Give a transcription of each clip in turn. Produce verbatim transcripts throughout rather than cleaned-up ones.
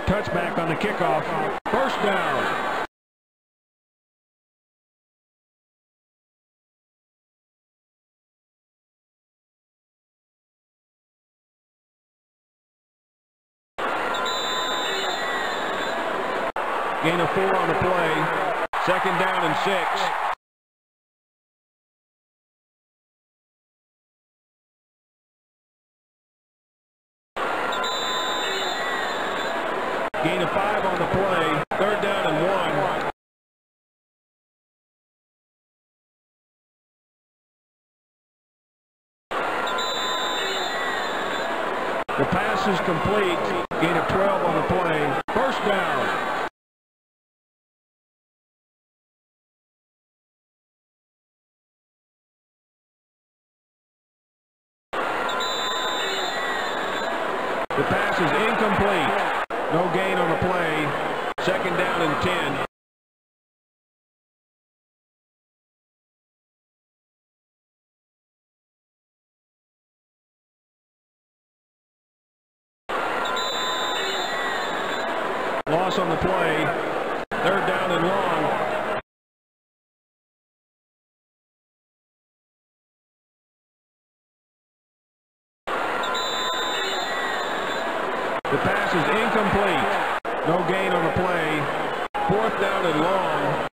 touchback on the kickoff. First down. Gain of four on the play. Second down and six. Gain of five on the play. Third down and one. The pass is complete. Gain of twelve on the play. First down. The pass is incomplete. No gain on the play. Second down and ten. Loss on the play. Third down and long. The pass is incomplete. No gain on the play. Fourth down and long.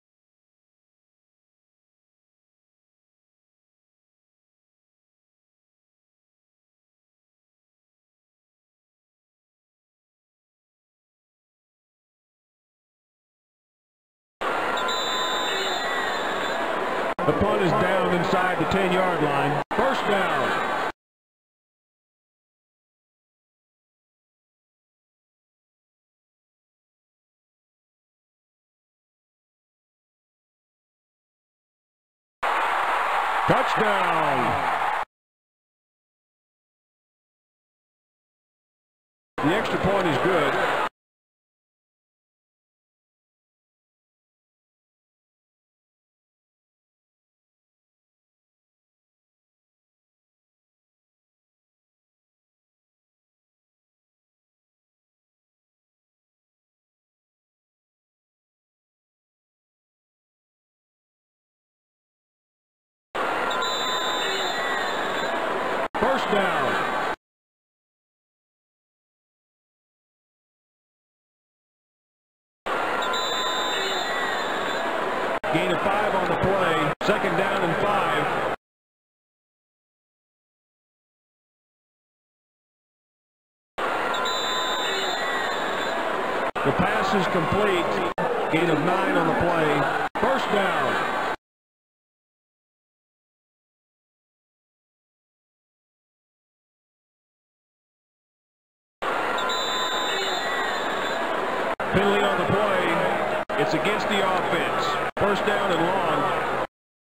The punt is down inside the ten-yard line. First down. Touchdown! The extra point is good. First down. Gain of five on the play. Second down and five. The pass is complete. Gain of nine on the play. First down. Penalty on the play. It's against the offense. First down and long.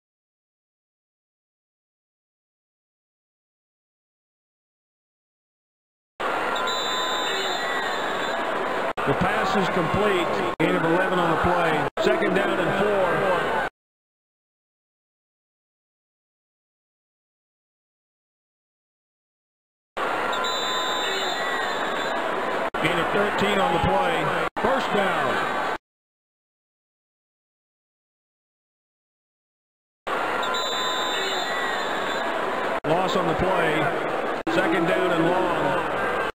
The pass is complete. Gain of eleven on the play. Second down and four. Gain of thirteen on the play. First down. Loss on the play. Second down and long.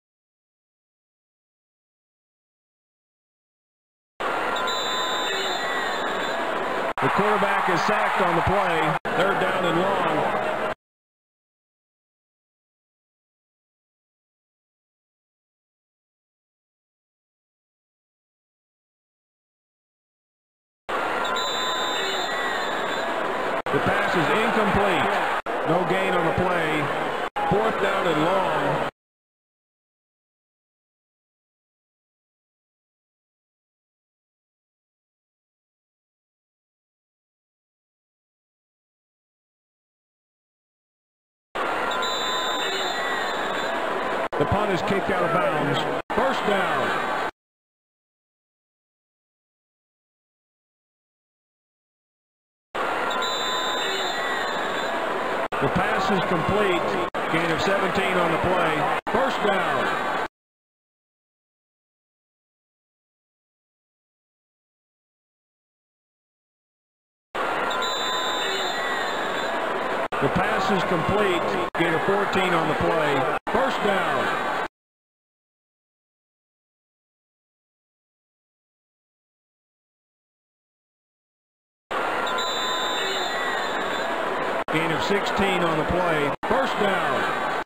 The quarterback is sacked on the play. Third down and long. The pass is incomplete. No gain on the play. Fourth down and long. The punt is kicked out of bounds. First down. The pass is complete. Gain of seventeen on the play. First down. pass is complete. Gain of fourteen on the play. First down. Gain of sixteen on the play. First down.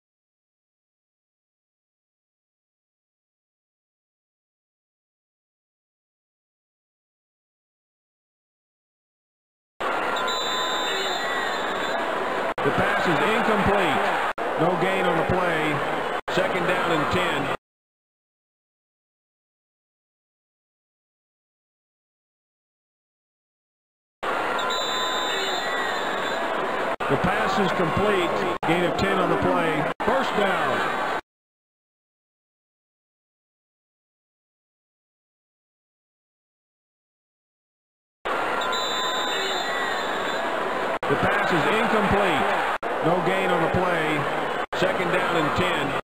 The pass is incomplete. No gain on the play. Second down and ten. The pass is complete. Gain of ten on the play. First down. The pass is incomplete. No gain on the play. Second down and ten.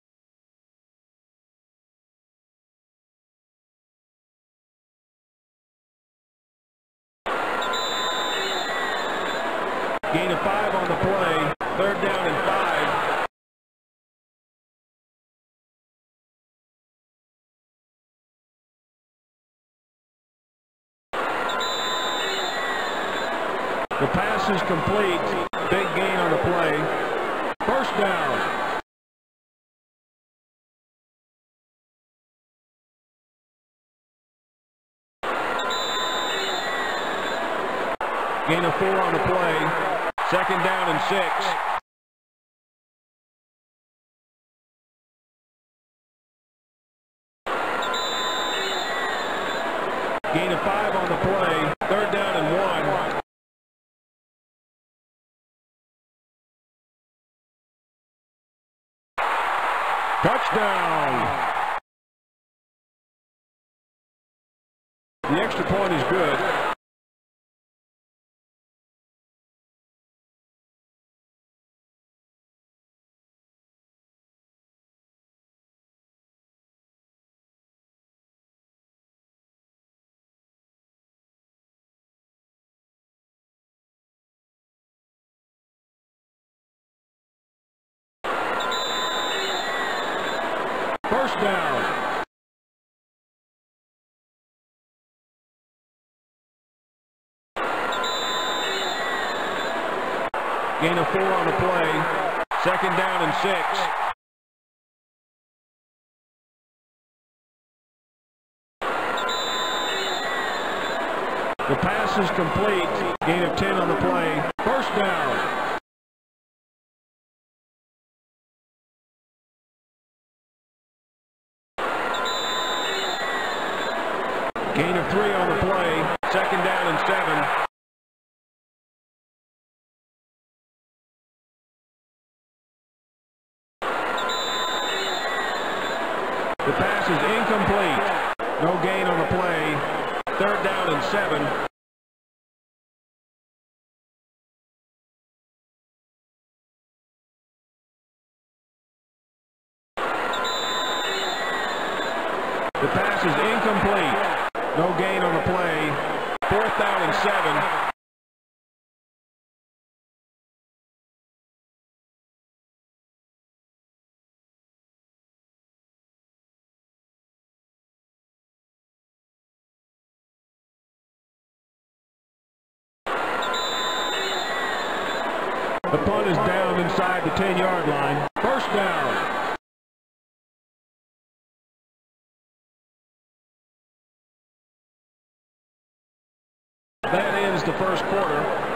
Gain of five on the play. Third down and five. The pass is complete. Big gain on the play. First down. Gain of four on the play. Second down and six. Gain of five on the play. Third down and one. Touchdown. The extra point is good. First down. Gain of four on the play. Second down and six. The pass is complete. Gain of ten on the play. First down. Gain of three on the play. Second down and seven. The pass is incomplete. No gain on the play. Third down and seven. The pass is incomplete. No gain on the play. Fourth down and seven. The punt is down inside the ten-yard line. First down. That ends the first quarter.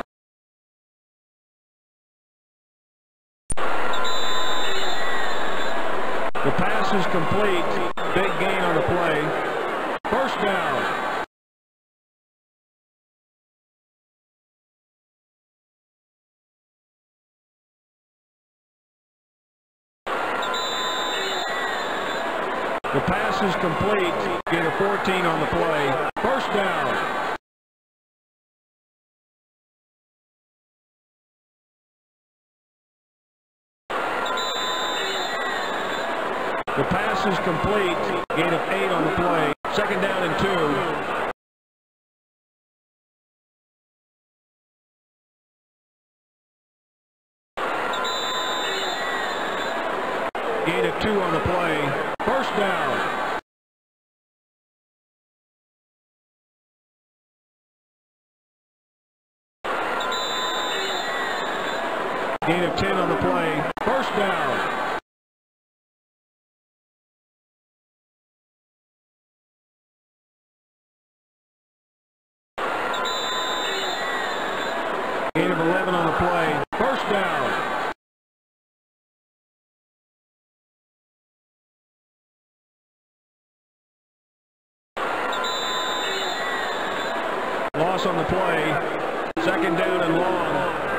The pass is complete. Big gain on the play. First down. The pass is complete. Gain of fourteen on the play. First down. The pass is complete. Gain of eight on the play. Second down and two. Gain of ten on the play. First down. Gain of eleven on the play. First down. Loss on the play. Second down and long.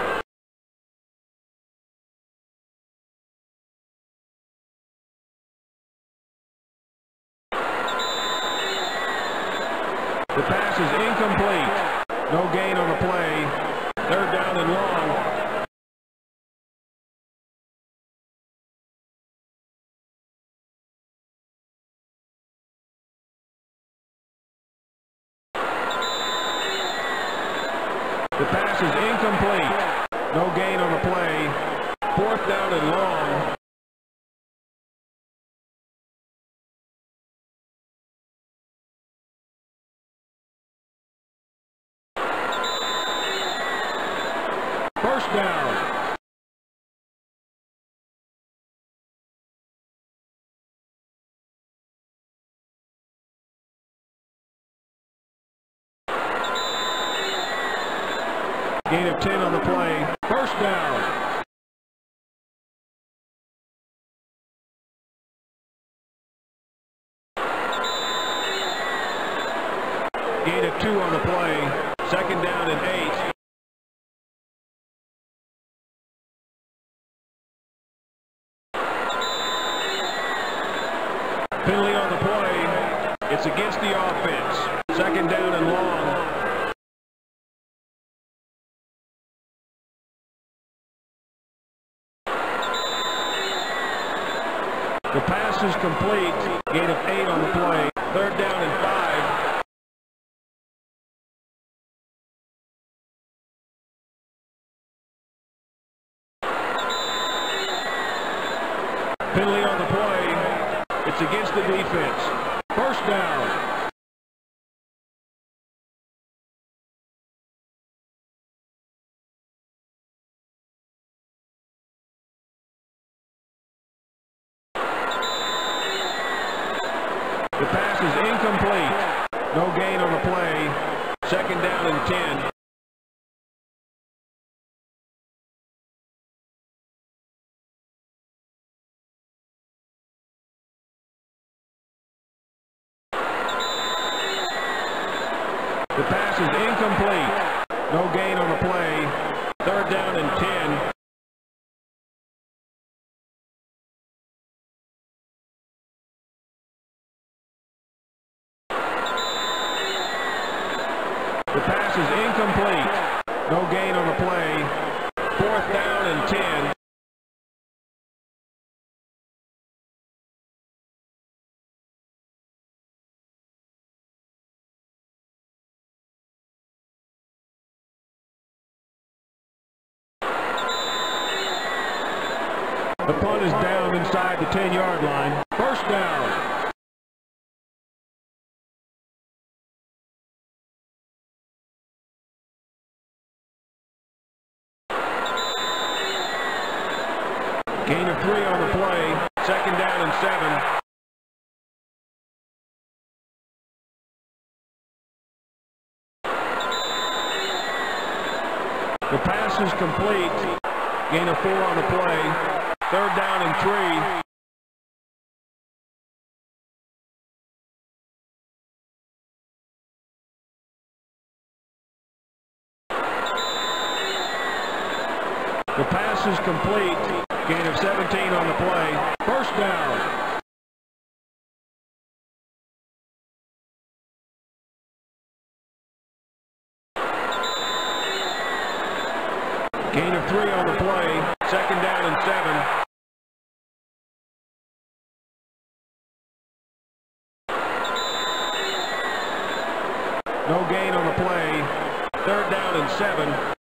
The pass is incomplete. No gain on the play. Third down and long. The pass is incomplete. No gain on the play. Fourth down and long. First down. Gain of ten on the play. First down. Gain of two on the play. Second down and eight. Penalty on the play. It's against the offense. Second down and long. The pass is complete. Gain of eight on the play. Third down and five. Penalty on the play. It's against the defense. First down. The pass is incomplete. No gain on the play. Second down and ten. The pass is incomplete. No gain on the play. Third down and ten. The pass is incomplete. No gain on the play. Fourth down and ten. The punt is down inside the ten-yard line. First down. Gain of three on the play. Second down and seven. The pass is complete. Gain of four on the play. Third down and three. The pass is complete. Gain of seventeen on the play. First down. Gain of three on the play. Second down and seven. No gain on the play. Third down and seven.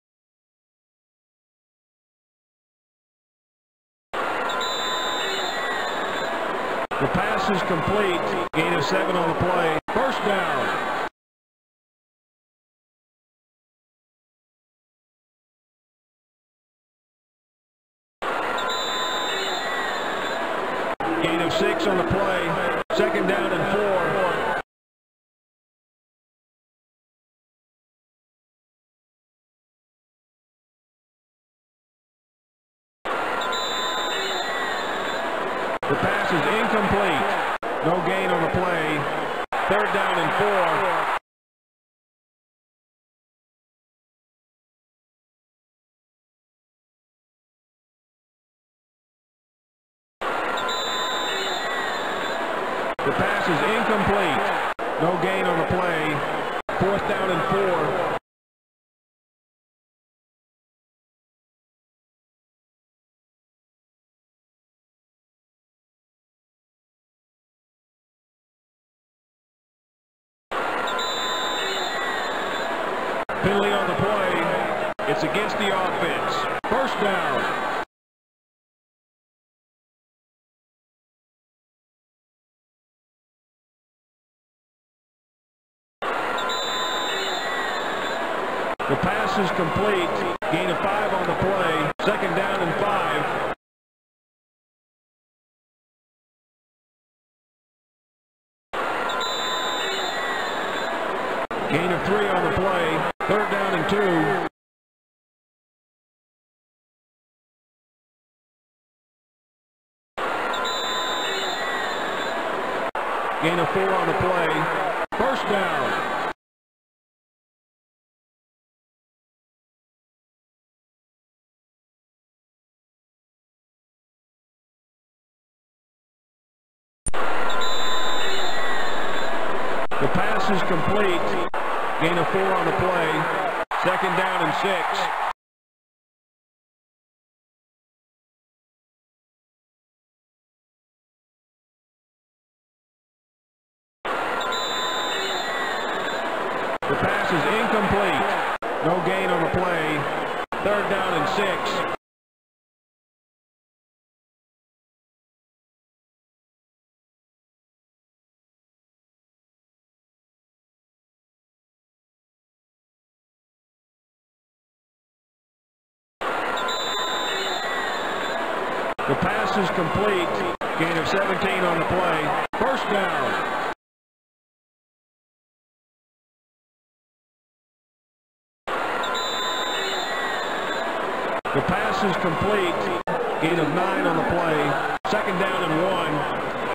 The pass is complete. Gain of seven on the play. First down. pass is incomplete. No gain on the play. Third down and four. The pass is incomplete. No gain on the play. Fourth down and four. Penalty on the play. It's against the offense. First down. The pass is complete. Gain of five on the play. Second down and five. Gain of three on the play. Third down and two. Gain of four on the play. First down. The pass is complete. Gain of four on the play. Second down and six. The pass is incomplete. No gain on the play. Third down and six. The pass is complete. Gain of seventeen on the play. First down. The pass is complete. Gain of nine on the play. Second down and one.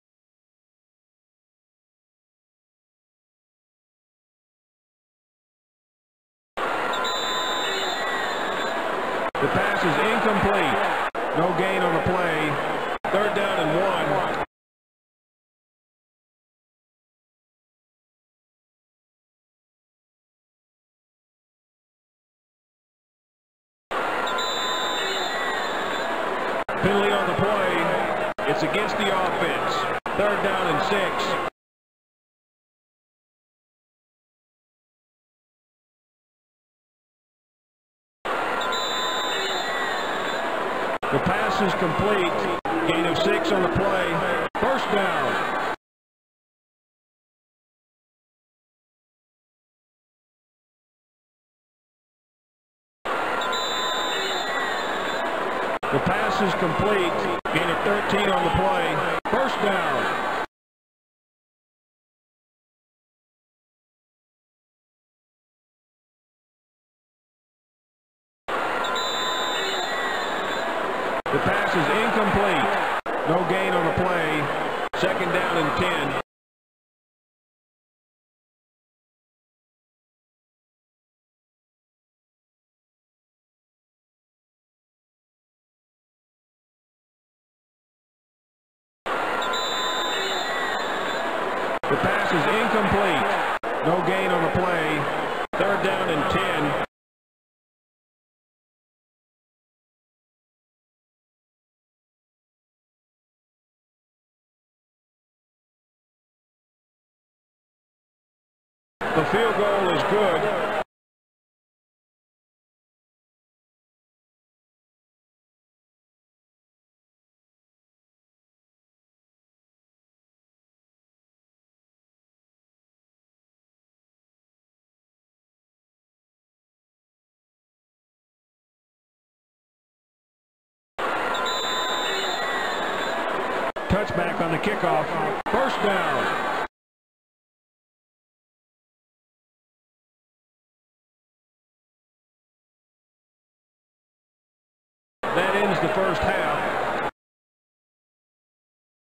The pass is incomplete. No gain on the play. Third down and one. Penalty on the play. It's against the offense. Third down and six. The pass is complete. Gain of six on the play. First down. The pass is complete. Gain of thirteen on the play. First down. The pass is incomplete. No gain on the play. Second down and ten. The pass is incomplete. No gain on the play. Third down and ten. The field goal is good. Touchback on the kickoff. First down. That ends the first half.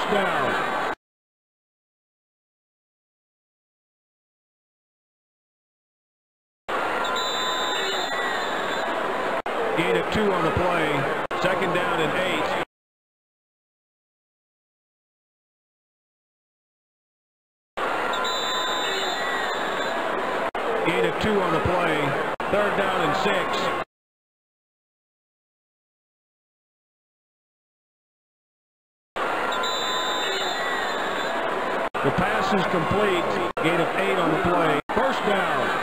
First down. Gain of two on the play. Second down and eight. Gain of two on the play. Third down and six. The pass is complete. Gain of eight on the play. First down.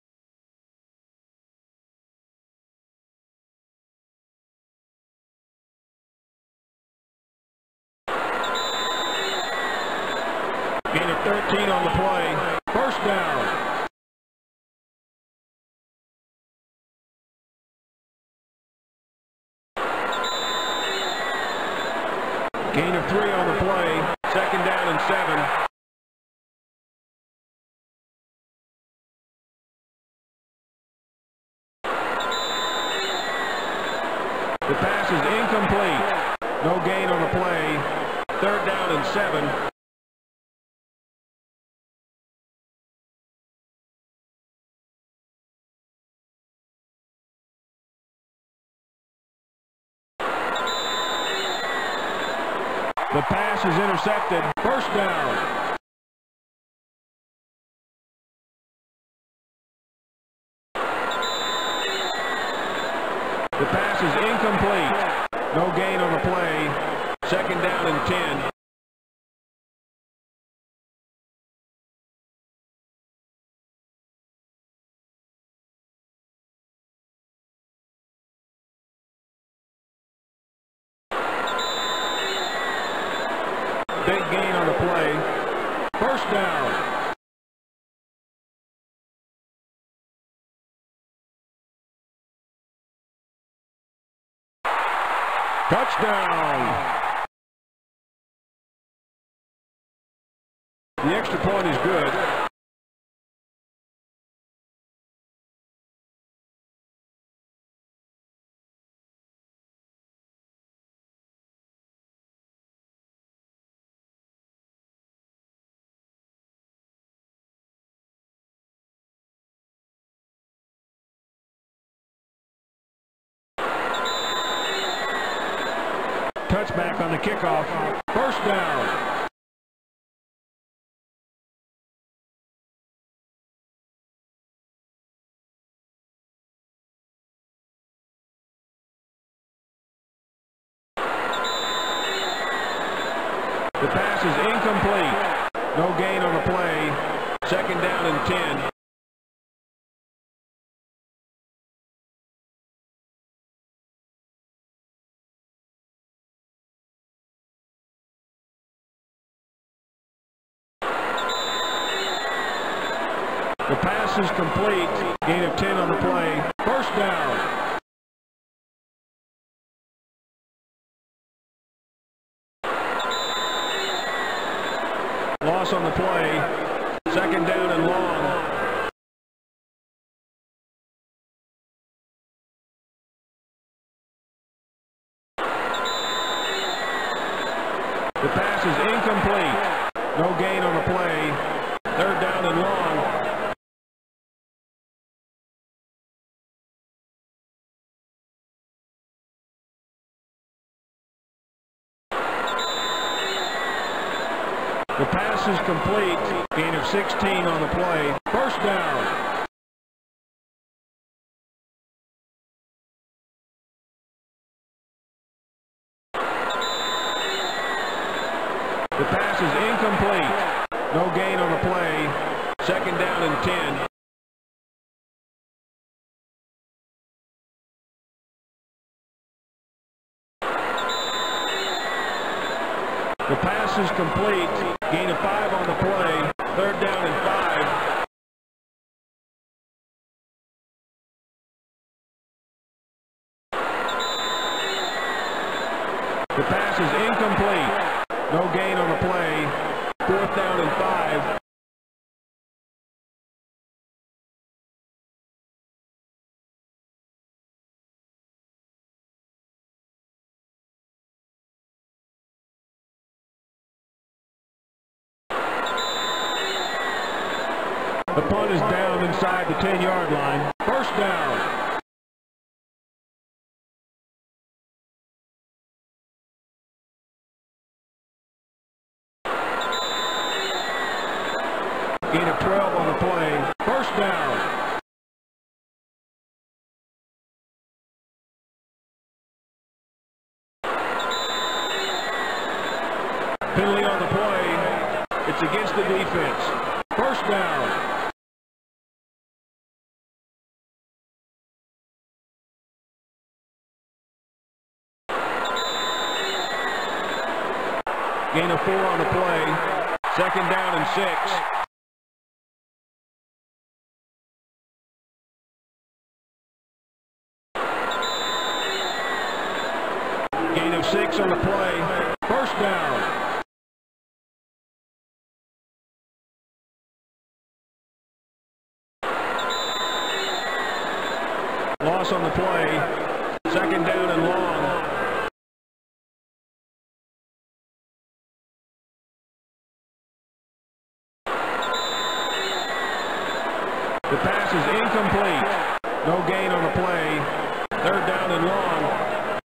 Gain of thirteen on the play. First down. Gain of three on the play. Second down and seven. The pass is incomplete. No gain on the play. Third down and seven. The pass is intercepted. First down. The pass is incomplete. No gain on the play. Second down and ten. Big gain on the play. First down. Touchdown. The extra point is good. Touchback on the kickoff. First down. The pass is incomplete. No gain on the play. Second down and ten. The pass is complete. Gain of ten on the play. First down. Loss on the play. Second down and long. The pass is incomplete. No gain on the play. Third down and long. The pass is complete. Gain of sixteen on the play. First down. The pass is incomplete. No gain on the play. Second down and ten. The pass is complete. Gain of five on the play. Third down and five. The pass is incomplete. No gain on the play. Fourth down and five. The punt is down inside the ten-yard line. First down. Gain of twelve on the play. First down. Penalty on the play. It's against the defense. First down. Gain of four on the play. Second down and six. Gain of six on the play. First down. Loss on the play. Second down and long. The pass is incomplete. No gain on the play. Third down and long.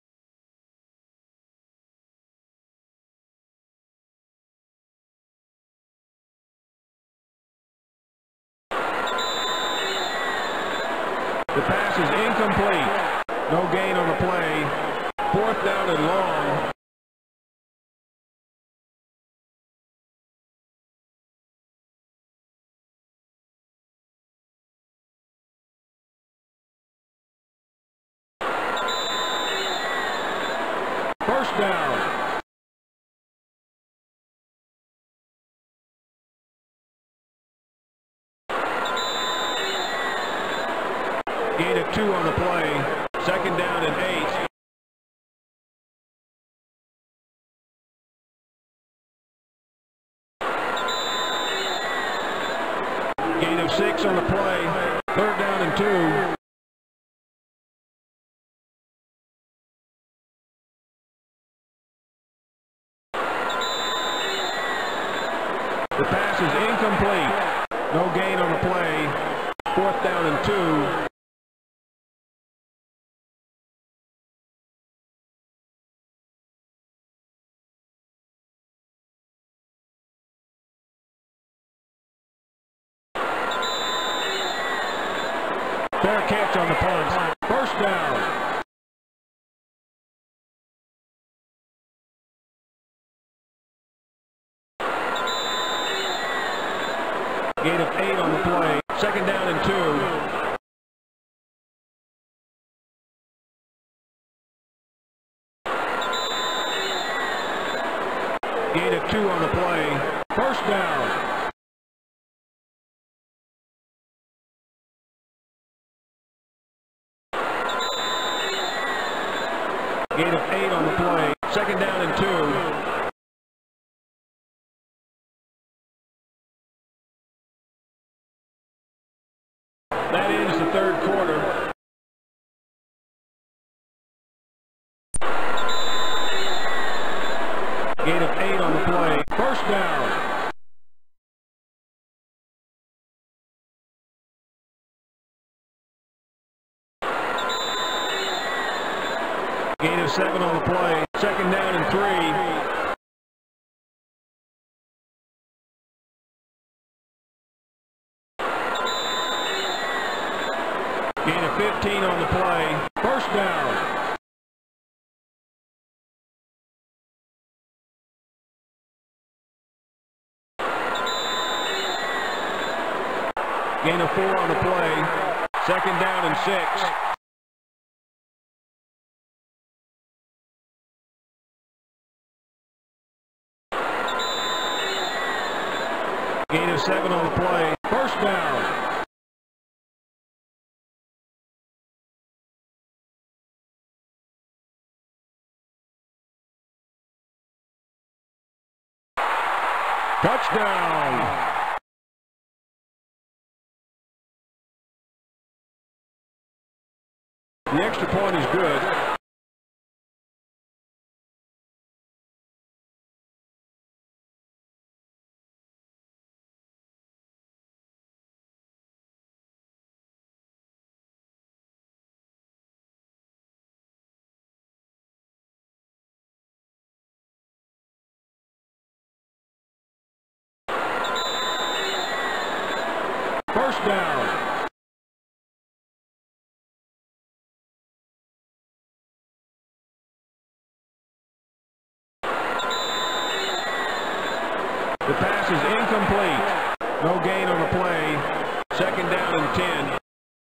The pass is incomplete. No gain on the play. Fourth down and long. First down. Gain of two on the play. Second down and eight. Gain of six on the play. Third down and two. The pass is incomplete. No gain on the play. Fourth down and two. Fair catch on the punt. First down. Gain of eight on the play. Second down and two. Gain of two on the play. First down. Gain of eight on the play. Second down and two. That ends the third quarter. Gain of eight on the play. First down. Gain of seven on the play. Second down and three. Gain of fifteen on the play. First down. Gain of four on the play. Second down and six. Gain of seven on the play. First down. Touchdown. The extra point is good. First down. The pass is incomplete. No gain on the play. Second down and ten.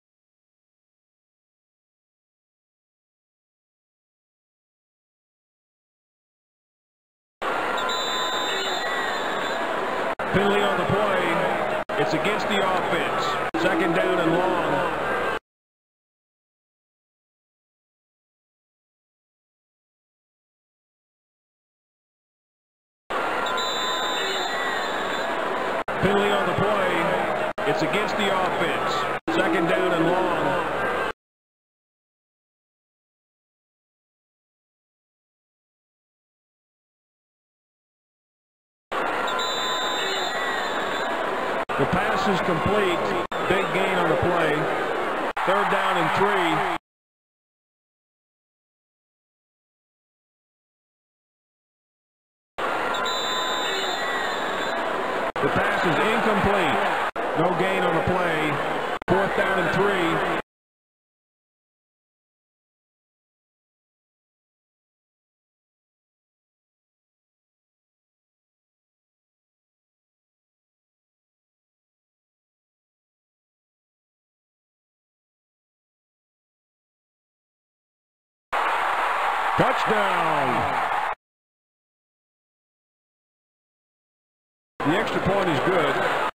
Penalty on the play. It's against the offense. Second down and long. Penalty on the play. It's against the offense. Second down and long. The pass is complete. Big gain on the play. Third down and three. The pass is incomplete. No gain on the play. Fourth down and three. Touchdown! The extra point is good.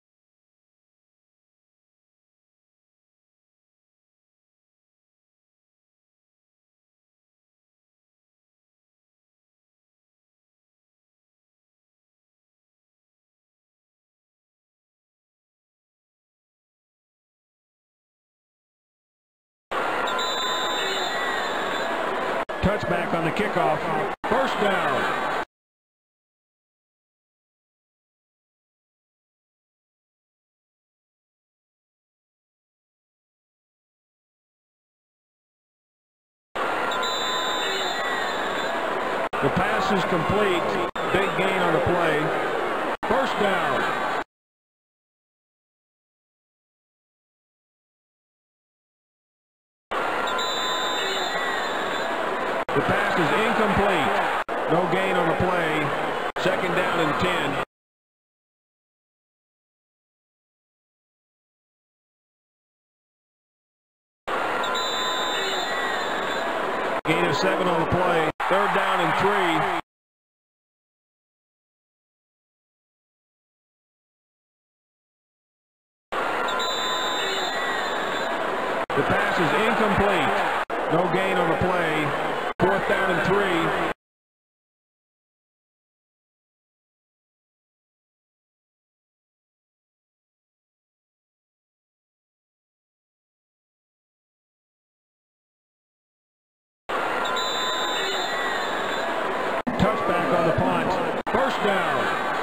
Touchback on the kickoff. First down. The pass is complete. Big gain on the play. First down. The pass is incomplete. No gain on the play. Second down and ten. Gain of seven on the play. Third down and three. The pass is incomplete. No gain on the play. Fourth down and three. Touchback on the punt. First down.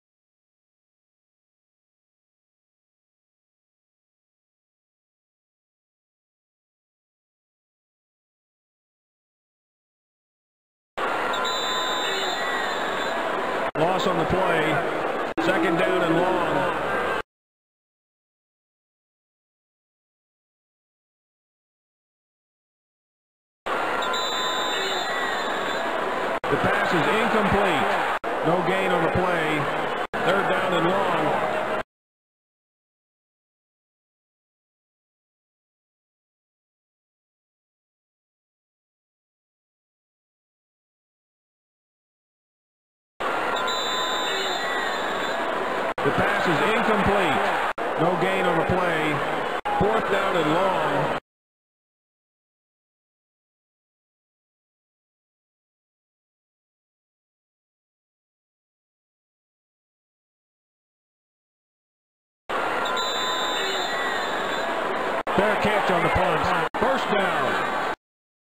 Loss on the play. Second down and long. The pass is incomplete. No gain on the play. Third down and long. The pass is incomplete. No gain on the play. Fourth down and long. Fair catch on the punt. First down.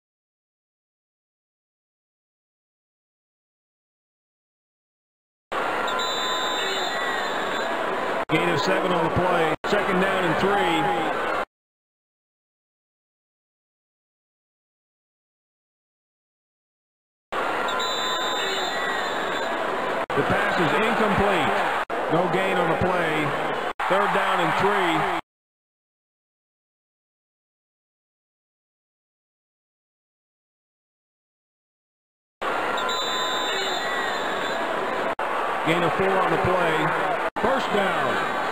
Gain of seven on the play. Second down and three. The pass is incomplete. No gain on the play. Third down and three. Gain of four on the play. First down.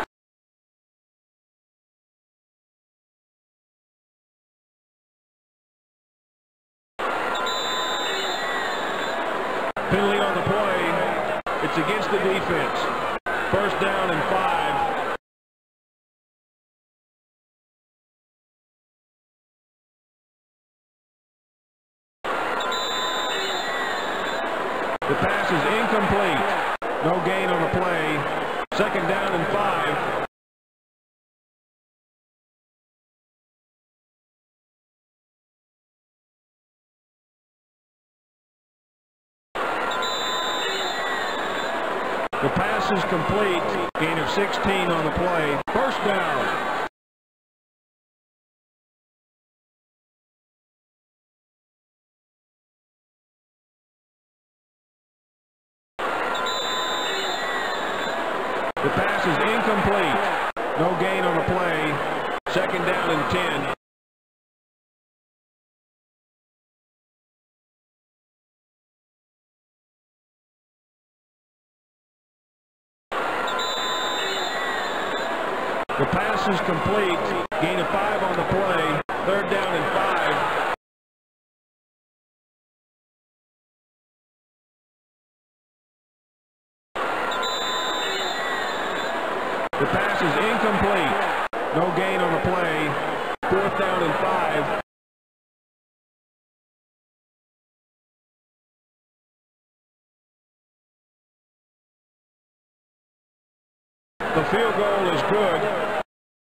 Penalty on the play. It's against the defense. First down and five. The pass is incomplete. No gain on the play. Second down and five. The pass is complete. Gain of sixteen on the play. First down. The pass is incomplete. No gain on the play. Second down and ten. The pass is complete. Gain of five on the play. Third down and five. The pass is incomplete. No gain on the play. Fourth down and five. The field goal is good.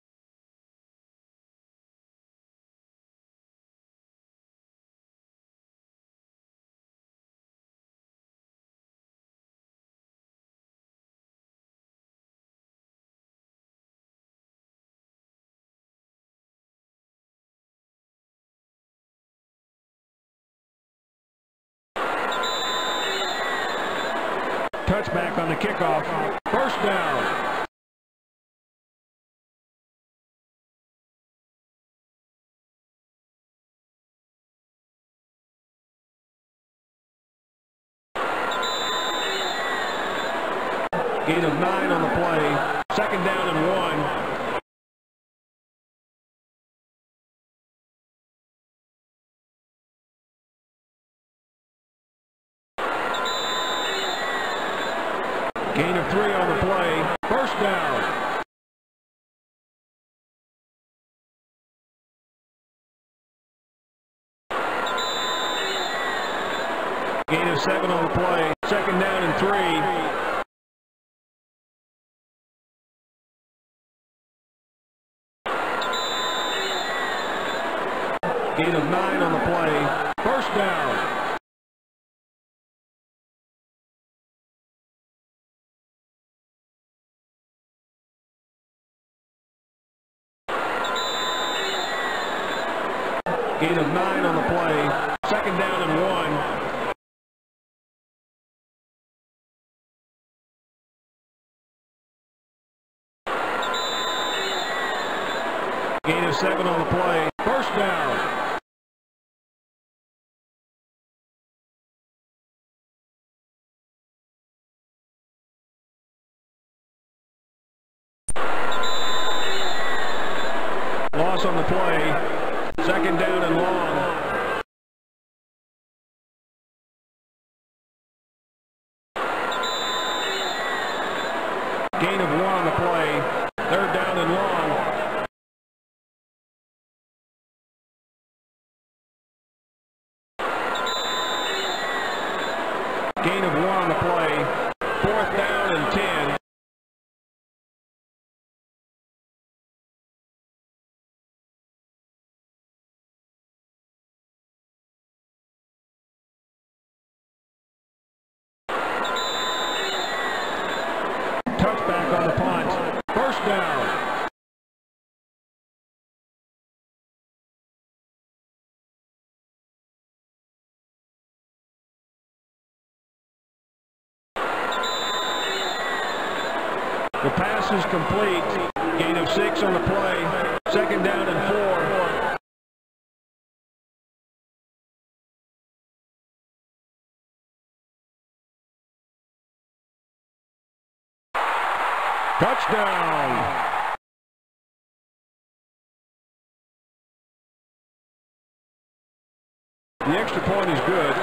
Touchback on the kickoff. First down. Gain of nine on the play. Second down and one. Gain of three on the play. First down. Gain of seven on the play. Second down and three. Gain of nine on the play. First down. Gain of nine on the play. Second down and one. Gain of seven on the play. First down. Loss on the play. Second down and long. Gain of one on the play. Third down and long. Gain of one on the play. Fourth down and ten. Touchback on the punt. First down. The pass is complete. Gain of six on the play. Second down and four. Touchdown. The extra point is good.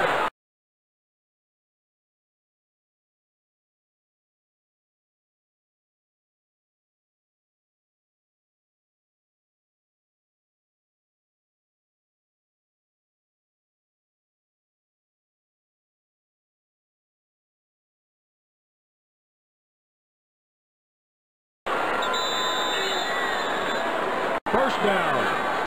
First down.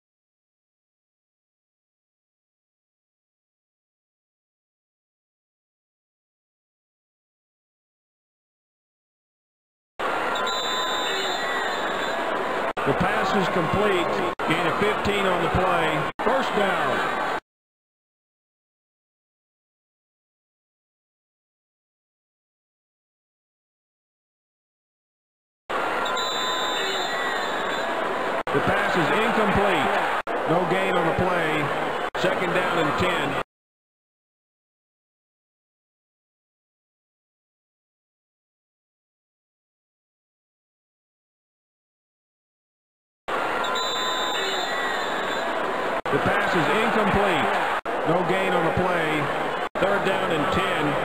The pass is complete. Gain of fifteen on the play. First down. The pass is incomplete. No gain on the play. Second down and ten. The pass is incomplete. No gain on the play. Third down and ten.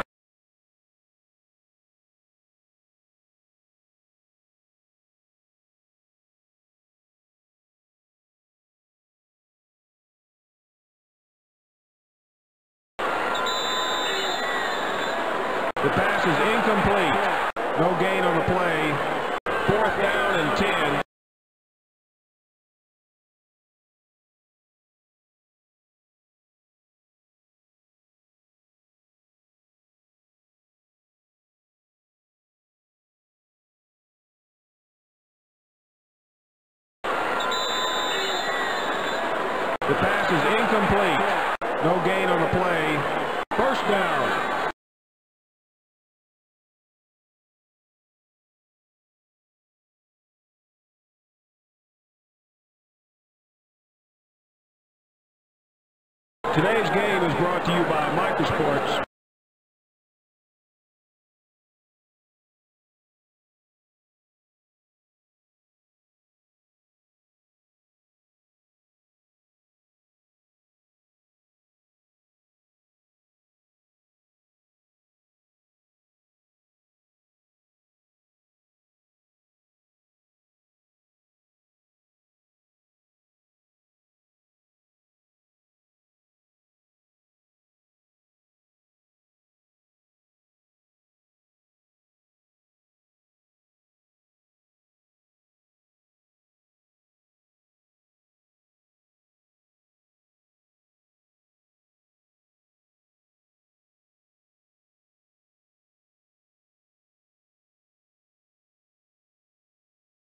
The pass is incomplete. No gain on the play. Fourth down and ten. The pass is incomplete. No gain on the play. First down. Today's game is brought to you by Microsports.